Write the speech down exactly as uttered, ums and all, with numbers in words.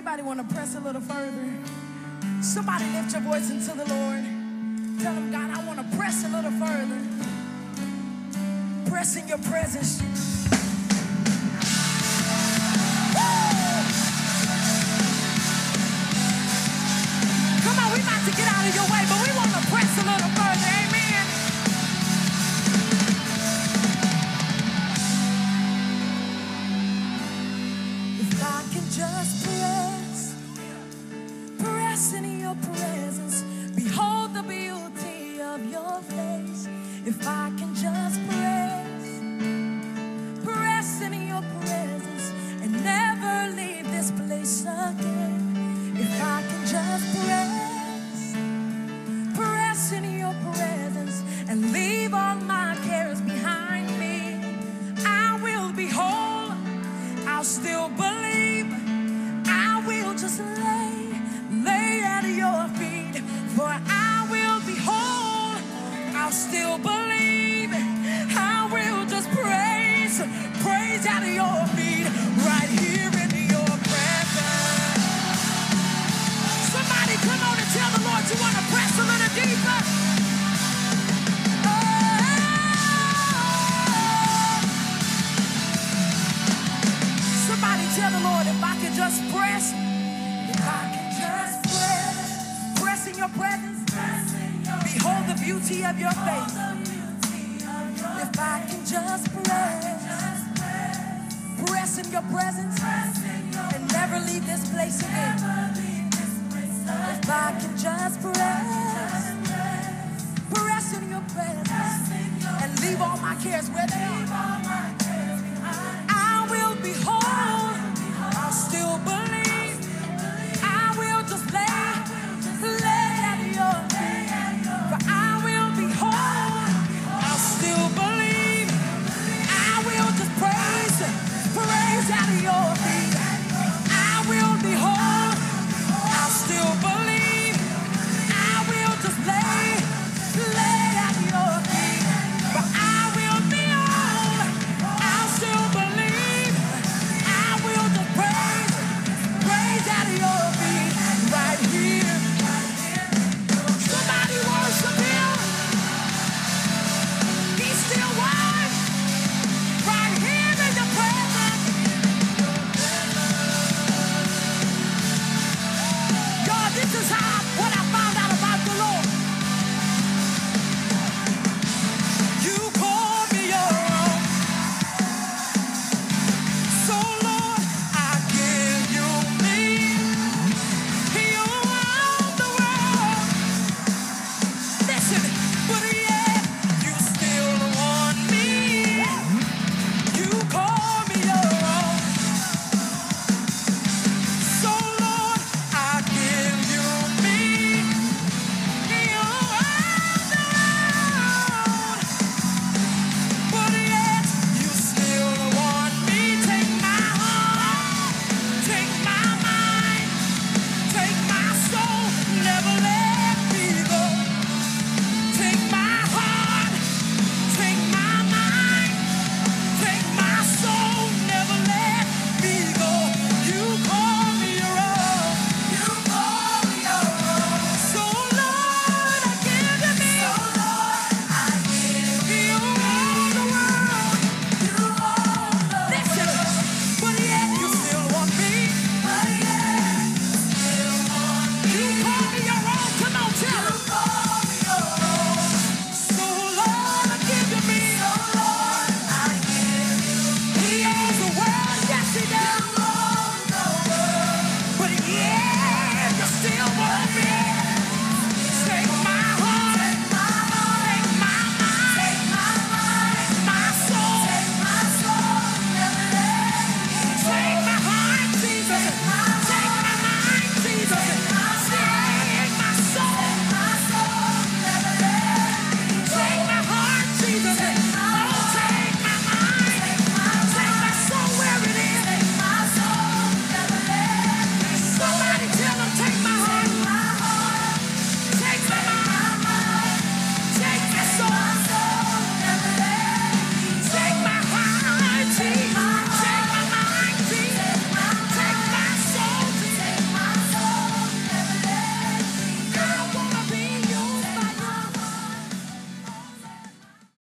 Anybody want to press a little further? Somebody lift your voice into the Lord. Tell him, God, I want to press a little further. Press in your presence. Come on, we about to get out of your way, but we want to press a little further. Amen. If I can just press, press in your presence, behold the beauty of your face. If I can just press, press in your presence and never leave this place again. If I can just press, press in your presence and leave all my cares behind me, I will be whole, I'll still believe, I will just lay, lay at your feet, for I will be whole, I'll still believe, I will just praise, praise at your feet, right here in your presence. Somebody come on and tell the Lord you want to press a little deeper. Oh. Somebody tell the Lord, if I could just press, if I could just press, press in your presence, behold the beauty of your face. If I can just press, press in your presence and never leave this place again. If I can just press, press in your presence and leave all my cares where they are.